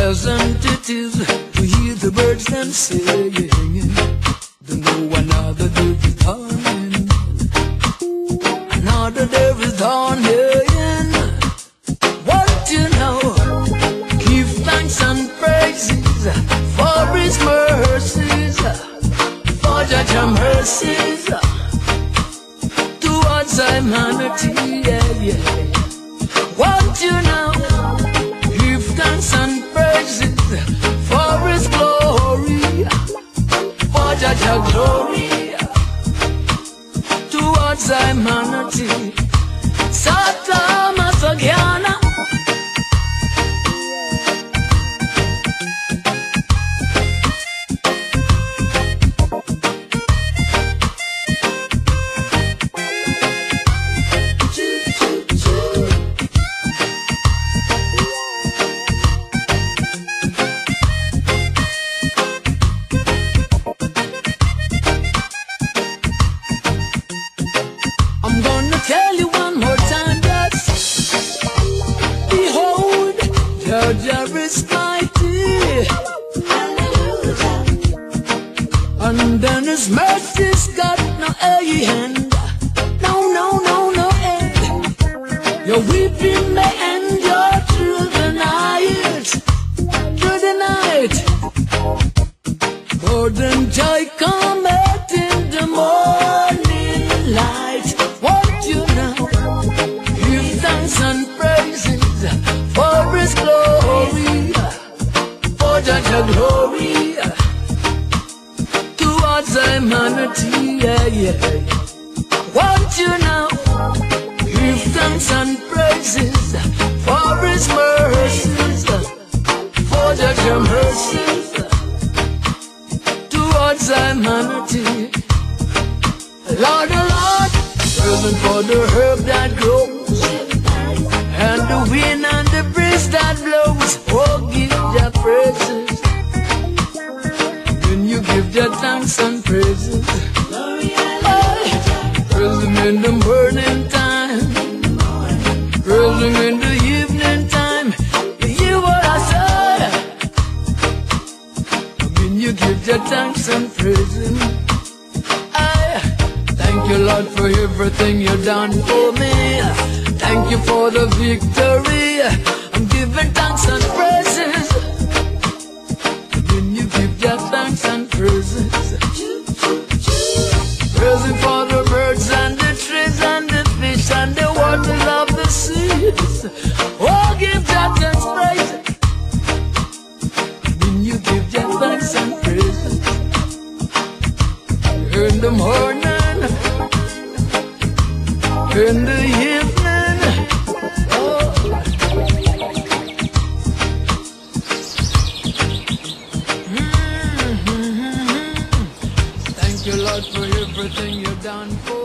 pleasant it is to hear the birds them singing. Don't know another day is dawning, another day is dawning. What you know? Give thanks and praises for His mercies, for Jah mercies towards humanity. Yeah, yeah. What you know? Give thanks and praises for His glory, for Jah glory towards humanity. Sata Masagyana. I'm gonna tell you one more time, yes. Behold, Jah is mighty, and then His mercy's got no end. No, no, no, no end. Your weeping may endure through the night, through the night. But then joy cometh in the morning light. What you know? Give thanks and praises for His glory, for Jah glory towards humanity. Yeah, yeah. What you know? Give thanks and praises for His mercies, for Jah mercies towards humanity. Lord, oh Lord, present for the herb that grows, and the wind and the breeze that blows. Oh, give Jah praises. When you give Jah thanks and praises, praise Him in the morning time, praise Him in the evening time. You hear what I say? When you give Jah thanks and praise Him. Thank you, Lord, for everything You've done for me. Thank you for the victory. I'm giving thanks and praises. When you give Jah thanks and praises, praising for the birds and the trees and the fish and the waters of the seas. Oh, give Jah thanks, praises. When you give Jah thanks and praises in the morning, in the evening, oh. Thank you, Lord, for everything You've done for